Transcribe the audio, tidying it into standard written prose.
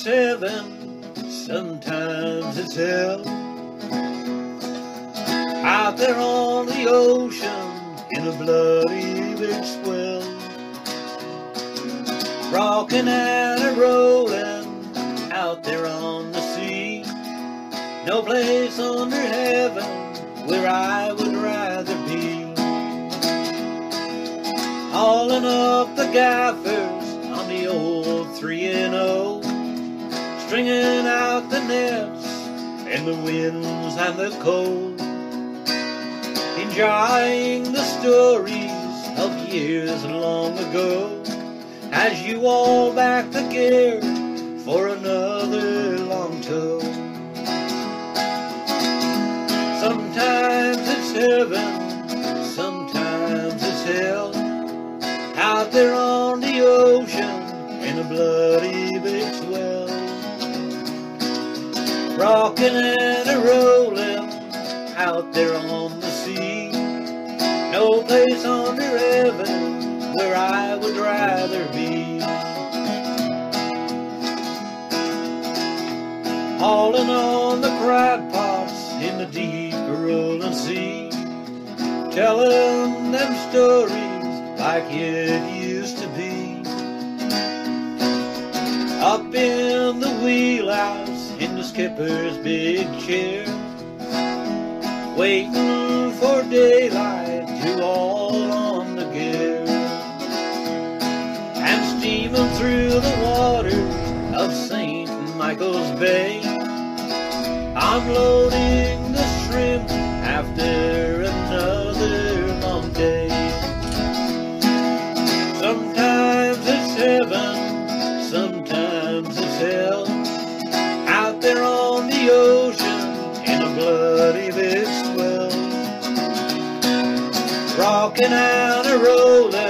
heaven, sometimes it's hell. Out there on the ocean in a bloody big swell, rocking and a rolling out there on the sea. No place under heaven where I would rather be. Hauling up the gaffers on the old 3-0, stringing out the nets in the winds and the cold, enjoying the stories of years long ago, as you haul back the gear for another long tow. Sometimes it's heaven, sometimes it's hell, out there on the ocean in a bloody big swell, rocking and a rolling out there on the sea. No place under heaven where I would rather be. Hauling on the crab pots in the deep rolling sea, telling them stories like it used to be. Up in the wheelhouse in the skipper's big chair, waiting for daylight to haul on the gear, and steaming through the waters of St. Michael's Bay, I'm loading the shrimp after another long day. Sometimes it's heaven, sometimes it's hell, out there on the ocean in a bloody big swell, rocking and a rolling